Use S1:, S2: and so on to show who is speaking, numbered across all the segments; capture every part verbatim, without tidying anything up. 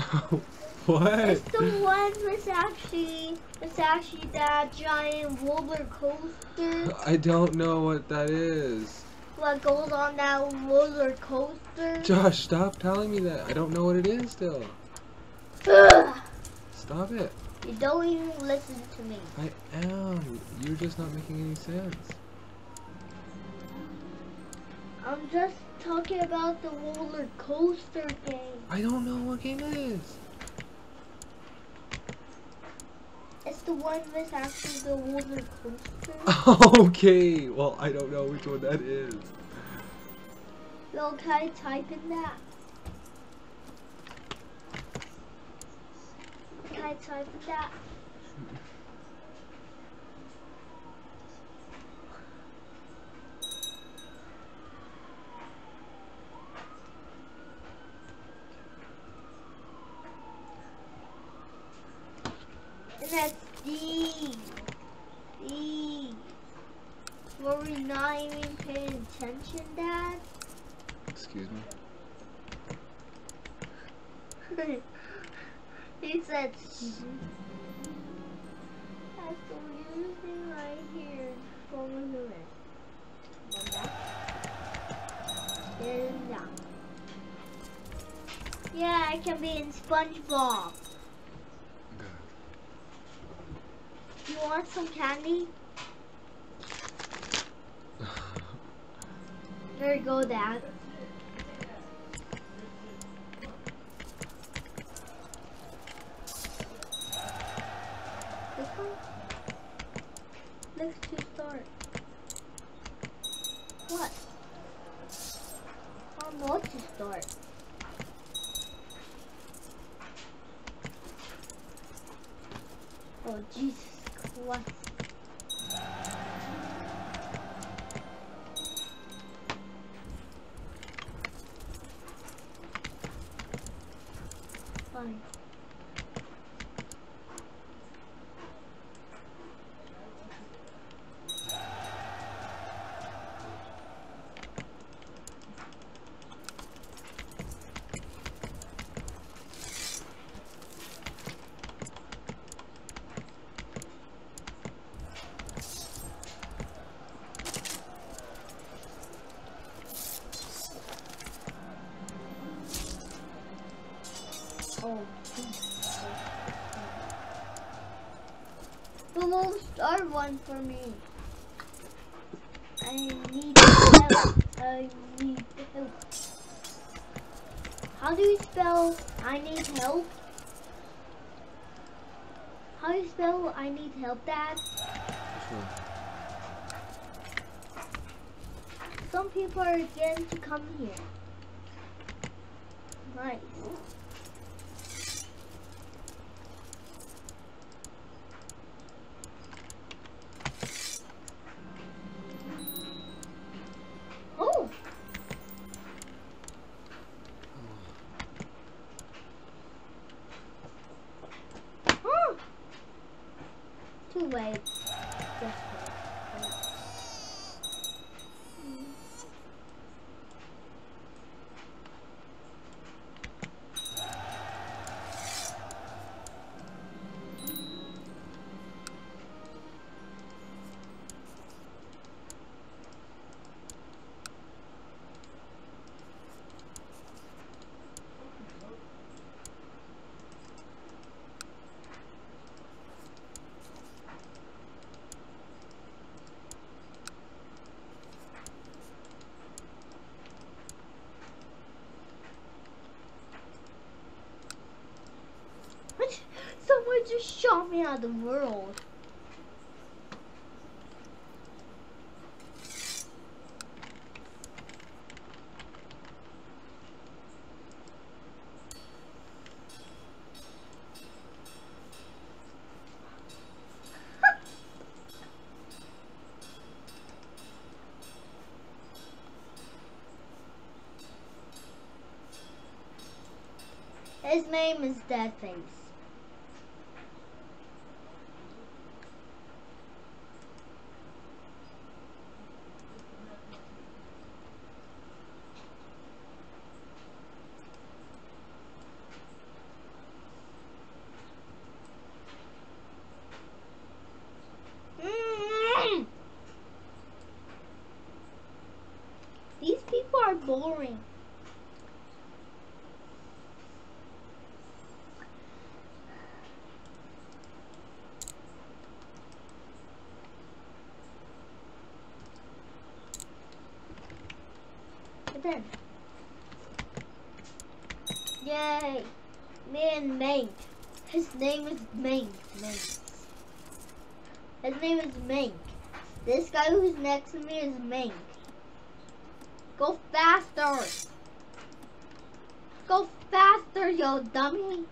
S1: What?
S2: It's the one that's actually, it's actually that giant roller coaster.
S1: I don't know what that is.
S2: What goes on that roller coaster?
S1: Josh, stop telling me that. I don't know what it is still.
S2: Ugh.
S1: Stop it.
S2: You don't even listen to me.
S1: I am. You're just not making any sense.
S2: I'm just talking about the roller coaster game.
S1: I don't know what game it is.
S2: It's the one that's actually the roller coaster.
S1: Okay. Well, I don't know which one that is.
S2: Yo, can I type in that? Can I type in that? And that's D. D. Were we not even paying attention, Dad?
S1: Excuse me.
S2: He said, that's the weirdest thing right here. From a human. One back. And down. Yeah, I can be in SpongeBob. You want some candy? There you go, Dad. This one? Let's just start. What? I don't know what to start. Oh, Jesus Christ. Fine. Oh, who will start one for me? I need help. I need help. How do you spell I need help? How do you spell I need help, Dad?
S1: Which
S2: Some people are getting to come here. Nice. Oh! Huh! Too late. Just wait. Someone just shot me out of the world. His name is Deadface. Get in. Yay. Me and Mink. His name is Mink. Mink. His name is Mink. This guy who's next to me is Mink. Go faster. Go faster, yo dummy.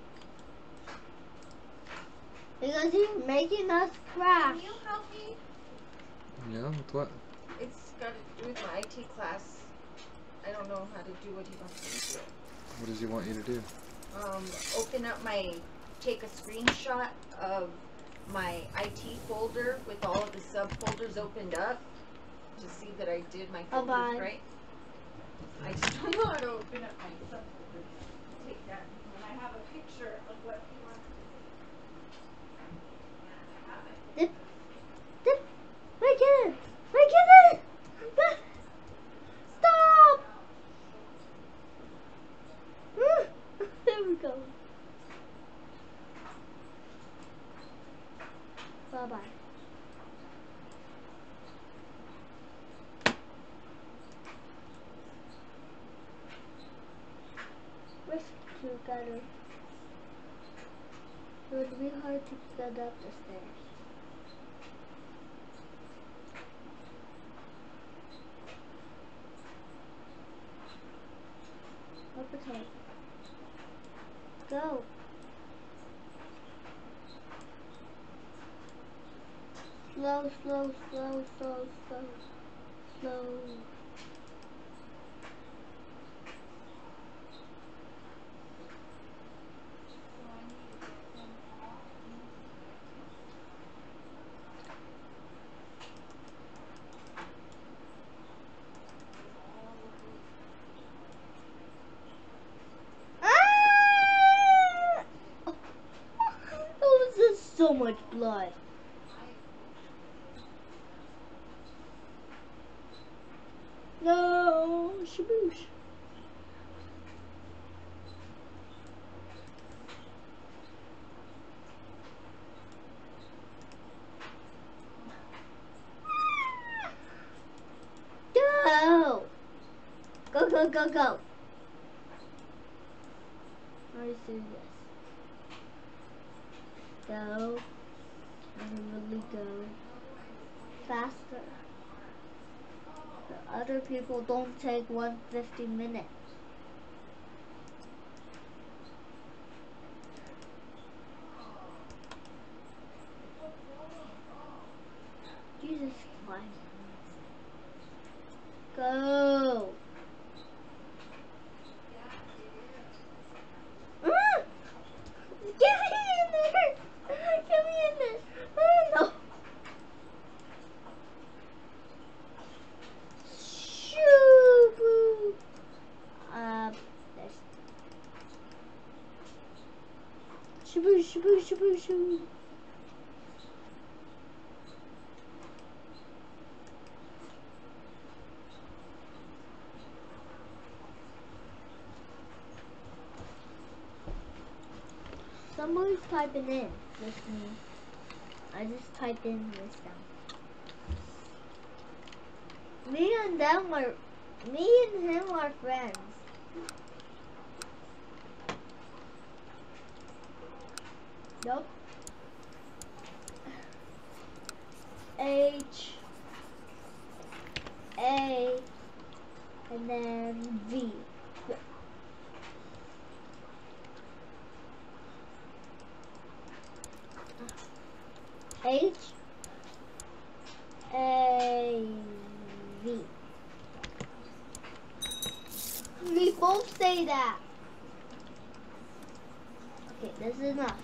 S2: Because he's making us crash.
S3: Can you help me?
S1: Yeah, with what?
S3: It's got to do with my I T class. I don't know how to do what he wants me to do.
S1: What does he want you to do?
S3: Um, open up my, take a screenshot of my I T folder with all of the subfolders opened up to see that I did my
S2: Oh,
S3: folders
S2: bye.
S3: right. I just don't know how to open up my subfolders. Take that. And I have a picture of what he wants to do. I have it.
S2: Dip. Dip. Wait, get in. Wait, get in. Stop. There we go. Bye-bye. Risk together. It would be hard to get up the stairs. Okay. Go. Slow, slow, slow, slow, slow, slow. Ah! That was just so much blood. No, shaboosh. Go! Go, go, go, go. Let's do this. Go. And really go. Faster. The other people don't take one hundred fifty minutes. Jesus Christ. Go. Ah! Get me in there. Get me in there. Oh, no. Shoo. Uh, there's. Shaboo, shaboo, shaboo, shaboo. Somebody's typing in. That's me. I just typed in this down. Me and them are, me and him are friends. Nope. H A and then V. H A V. We both say that. Okay, this is enough.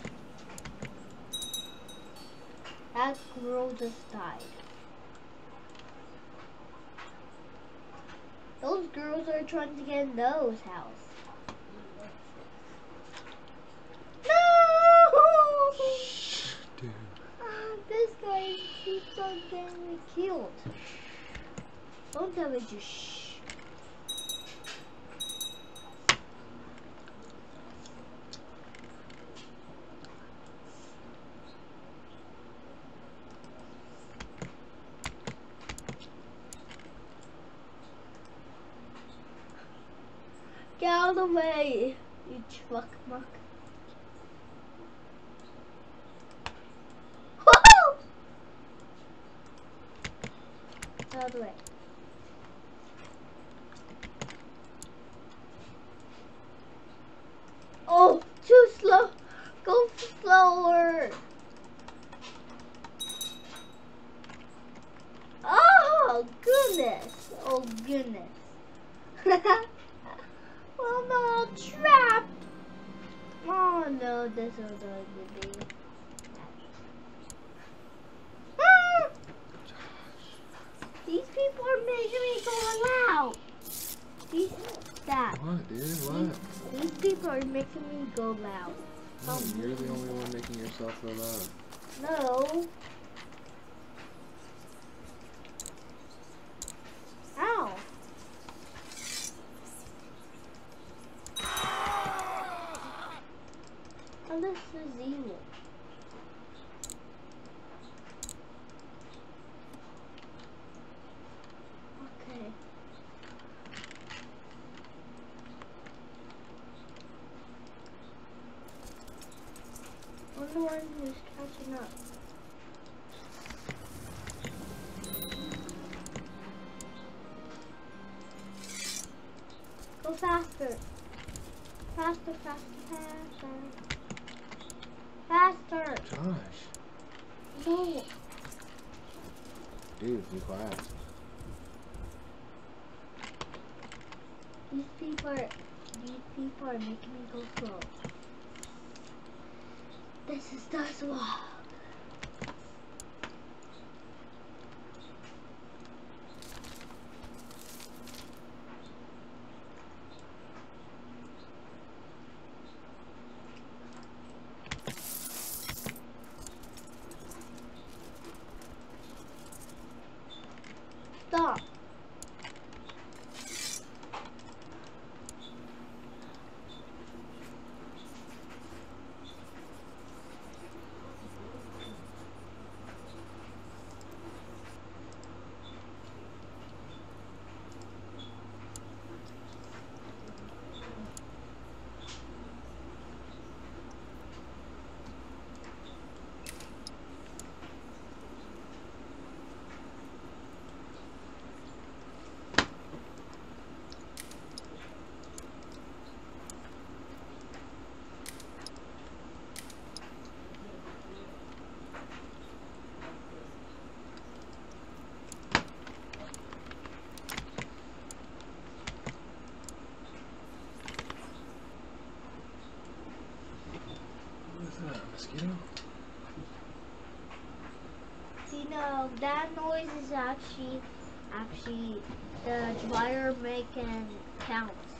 S2: That girl just died. Those girls are trying to get in Noah's house. No!
S1: Dude.
S2: Ah, this guy keeps on getting me killed. Don't tell me to shh. Get out of the way, you truck muck. Whoa! Out of the way. Oh, too slow. Go slower. Oh, goodness. Oh, goodness. Oh, no, trapped. Oh, no, this is going to be. Ah! These people are making me go loud. These, that.
S1: What, dude? What?
S2: These people are making me go loud.
S1: No, you're the only one making yourself go loud.
S2: No. Ow. Oh, this is evil. Okay. I'm the one who's catching up. Go faster. Faster, faster, faster. Faster.
S1: Josh.
S2: No.
S1: Dude, be quiet.
S2: These people are, these people are making me go slow. This is the swamp. Stop.
S1: Mosquito?
S2: You know, that noise is actually, actually the dryer making counts.